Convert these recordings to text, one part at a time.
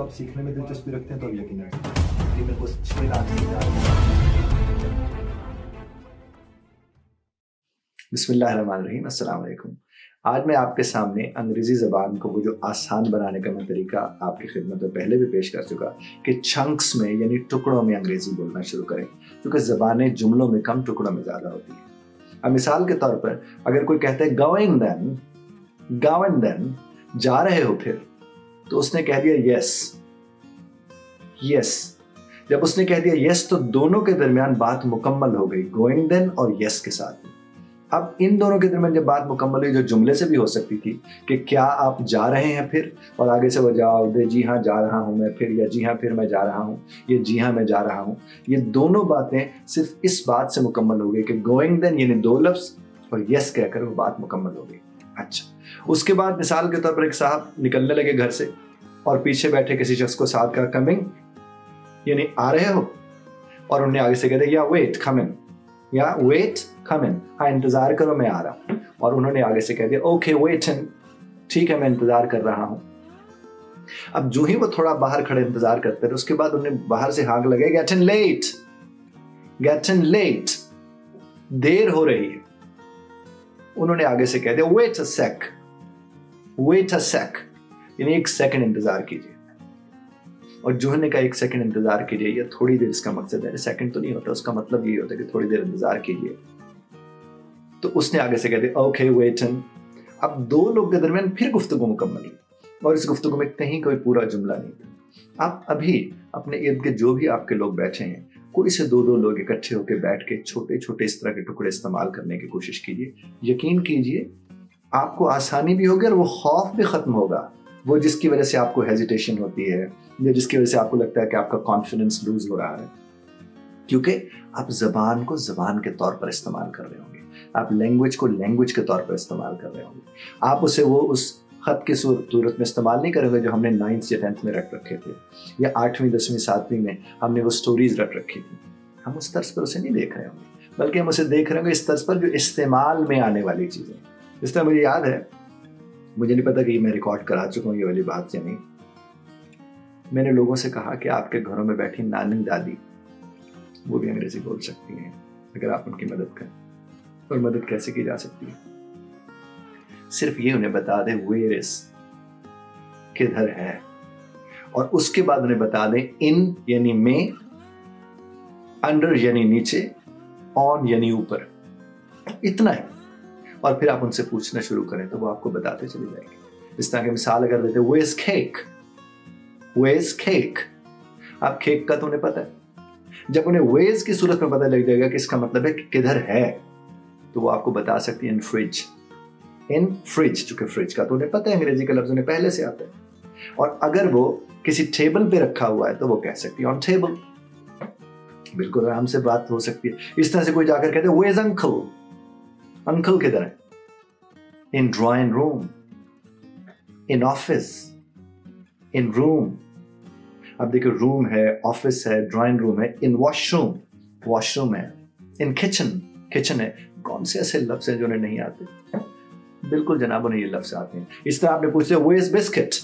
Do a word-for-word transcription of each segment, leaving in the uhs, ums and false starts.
तो आप सीखने में दिलचस्पी रखते हैं तो अब यकीनन ये मेरे को छह लाख बिस्मिल्लाहिर्रहमानिर्रहीम, अस्सलाम वालेकुम। आज मैं आपके सामने अंग्रेज़ी ज़बान को वो जो आसान बनाने का मैं तरीका आपकी खिदमत में पहले भी पेश कर चुका कि चंक्स में यानी टुकड़ों में अंग्रेज़ी बोलना शुरू करें, क्योंकि ज़बानें जुमलों में कम टुकड़ों में ज़्यादा होती हैं। अब मिसाल के तौर पर अगर कोई कहता है गोइंग देन, गोइंग देन, जा रहे हो फिर, तो उसने कह दिया यस, यस। जब उसने कह दिया यस तो दोनों के दरमियान बात मुकम्मल हो गई, गोइंग देन और यस के साथ। अब इन दोनों के दरमियान जब बात मुकम्मल हुई, जो जुमले से भी हो सकती थी कि क्या आप जा रहे हैं फिर, और आगे से वो जवाब दे जी हाँ जा रहा हूँ मैं फिर, या जी हाँ फिर मैं जा रहा हूँ, ये जी हाँ मैं जा रहा हूँ। ये दोनों बातें सिर्फ इस बात से मुकम्मल हो गई कि गोइंग देन यानी दो लफ्ज़ और यस कहकर वो बात मुकम्मल हो गई। अच्छा, उसके बाद मिसाल के तौर पर एक साहब निकलने लगे घर से और पीछे बैठे किसी शख्स को साथ कहा कमिंग यानी आ रहे हो, और उन्हें आगे से कहते या वेट कमिंग, या वेट कमिंग, हाँ इंतजार करो मैं आ रहा हूँ, और उन्होंने आगे से कह दिया ओके वेटिंग, ठीक है मैं इंतजार कर रहा हूँ। अब जो ही वो थोड़ा बाहर खड़े इंतजार करते रहे, उसके बाद उन्हें बाहर से हाक लगे गेटिंग लेट, गेटिंग लेट, देर हो रही है। उन्होंने आगे से कह दिया वेट अ सेक, वेट अ सेक यानी एक सेकंड इंतजार कीजिए। और जो ने कहा एक सेकंड इंतजार कीजिए या थोड़ी देर, इसका मकसद है सेकंड तो नहीं होता, उसका मतलब ये होता है कि थोड़ी देर इंतजार कीजिए। तो उसने आगे से कह दिया ओके वेटिंग। अब दो लोग के दरमियान फिर गुफ्तगू मुकम्मल हुई और इस गुफ्तगू में कहीं कोई पूरा जुमला नहीं था। आप अभी अपने इर्द गिर्द जो भी आपके लोग बैठे हैं, कोई से दो दो लोग इकट्ठे होकर बैठ के छोटे छोटे इस तरह के टुकड़े इस्तेमाल करने की कोशिश कीजिए। यकीन कीजिए आपको आसानी भी होगी और वो खौफ भी खत्म होगा, वो जिसकी वजह से आपको हेजिटेशन होती है या जिसकी वजह से आपको लगता है कि आपका कॉन्फिडेंस लूज हो रहा है, क्योंकि आप जबान को जबान के तौर पर इस्तेमाल कर रहे होंगे, आप लैंग्वेज को लैंग्वेज के तौर पर इस्तेमाल कर रहे होंगे। आप उसे वो उस खत की सूरत में इस्तेमाल नहीं करेंगे जो हमने नाइन्थ या टेंथ में रख रखे थे, या आठवीं दसवीं सातवीं में हमने वो स्टोरीज रख रखी थी। हम उस तर्ज पर उसे नहीं देख रहे होंगे, बल्कि हम उसे देख रहे होंगे इस तर्ज पर जो इस्तेमाल में आने वाली चीज़ें। इस तरह मुझे याद है, मुझे नहीं पता कि मैं रिकॉर्ड करा चुका हूँ ये वाली बात या नहीं, मैंने लोगों से कहा कि आपके घरों में बैठी नानी दादी वो भी अंग्रेजी बोल सकती हैं अगर आप उनकी मदद करें। और मदद कैसे की जा सकती है? सिर्फ ये उन्हें बता दें वेयर इज, किधर है, और उसके बाद उन्हें बता दें इन यानी में, अंडर यानी नीचे, ऑन यानी ऊपर, इतना है। और फिर आप उनसे पूछना शुरू करें तो वो आपको बताते चले जाएंगे। इस तरह की मिसाल अगर देते where is cake, where is cake, आप केक का तो उन्हें पता है। जब उन्हें वेज की सूरत में पता लग जाएगा कि इसका मतलब है कि किधर है, तो वो आपको बता सकती है इन फ्रिज, इन फ्रिज, चूंकि फ्रिज का तो उन्हें पता है, अंग्रेजी का लफ्ज उन्हें पहले से आता है। और अगर वो किसी टेबल पे रखा हुआ है तो वो कह सकती है ऑन टेबल, बिल्कुल आराम से बात हो सकती है। इस तरह से कोई जाकर कहते वेयर इज अंकल, अंकल किधर है, in drawing room, in office, in room. अब देखिए रूम है, ऑफिस है, ड्राइंग रूम है, इन वॉशरूम, वॉशरूम है, इन किचन, किचन है। कौन से ऐसे लफ्ज हैं जो उन्हें नहीं आते? बिल्कुल जनाब उन्हें ये लफ्ज आते हैं। इस तरह आपने पूछ लिया where is biscuit,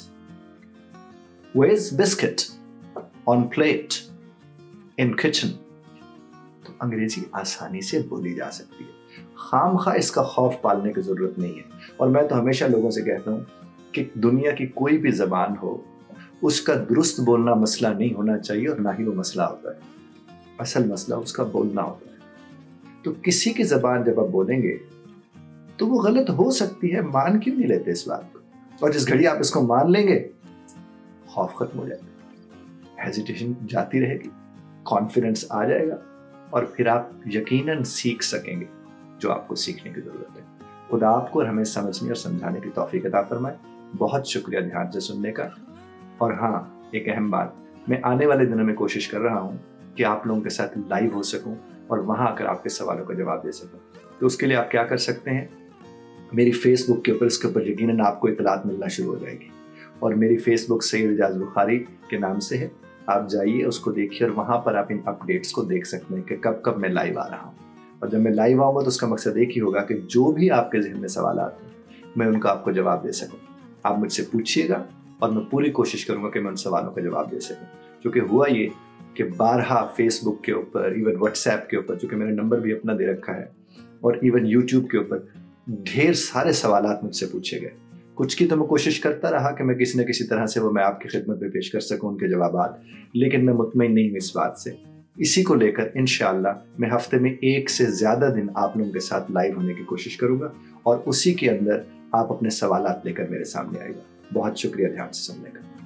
where is biscuit, on plate, in kitchen. तो अंग्रेजी आसानी से बोली जा सकती है, खामखा इसका खौफ पालने की जरूरत नहीं है। और मैं तो हमेशा लोगों से कहता हूं कि दुनिया की कोई भी जबान हो, उसका दुरुस्त बोलना मसला नहीं होना चाहिए और ना ही वो मसला होता है। असल मसला उसका बोलना होता है। तो किसी की जबान जब आप बोलेंगे तो वो गलत हो सकती है, मान क्यों नहीं लेते इस बात को? और जिस घड़ी आप इसको मान लेंगे, खौफ खत्म हो जाएगा, हेजिटेशन जाती रहेगी, कॉन्फिडेंस आ जाएगा, और फिर आप यकीनन सीख सकेंगे जो आपको सीखने की जरूरत है। खुदा आपको और हमें समझने और समझाने की तौफीक अता फरमाए। बहुत शुक्रिया ध्यान से सुनने का। और हाँ, एक अहम बात, मैं आने वाले दिनों में कोशिश कर रहा हूँ कि आप लोगों के साथ लाइव हो सकूँ और वहाँ आकर आपके सवालों का जवाब दे सकूँ। तो उसके लिए आप क्या कर सकते हैं, मेरी फेसबुक के ऊपर, इसके ऊपर यकीनन आपको इतलात मिलना शुरू हो जाएगी, और मेरी फेसबुक सैयद एजाज बुखारी के नाम से है। आप जाइए, उसको देखिए, और वहाँ पर आप इन अपडेट्स को देख सकते हैं कि कब कब मैं लाइव आ रहा हूँ। और जब मैं लाइव आऊँगा तो उसका मकसद एक ही होगा कि जो भी आपके जहन में सवाल आते हैं मैं उनका आपको जवाब दे सकूँ। आप मुझसे पूछिएगा, और मैं पूरी कोशिश करूँगा कि मैं उन सवालों का जवाब दे सकूँ। क्योंकि हुआ ये कि बारहा फेसबुक के ऊपर, इवन व्हाट्सएप के ऊपर, चूँकि मैंने नंबर भी अपना दे रखा है, और इवन यूट्यूब के ऊपर ढेर सारे सवालात मुझसे पूछे गए। कुछ की तो मैं कोशिश करता रहा कि मैं किसी न किसी तरह से वो मैं आपकी खिदमत में पेश कर सकूं उनके जवाबात, लेकिन मैं मुतमईन नहीं हूँ इस बात से। इसी को लेकर इंशाअल्लाह मैं हफ्ते में एक से ज़्यादा दिन आप लोगों के साथ लाइव होने की कोशिश करूँगा और उसी के अंदर आप अपने सवालात लेकर मेरे सामने आएगा। बहुत शुक्रिया ध्यान से सुनने का।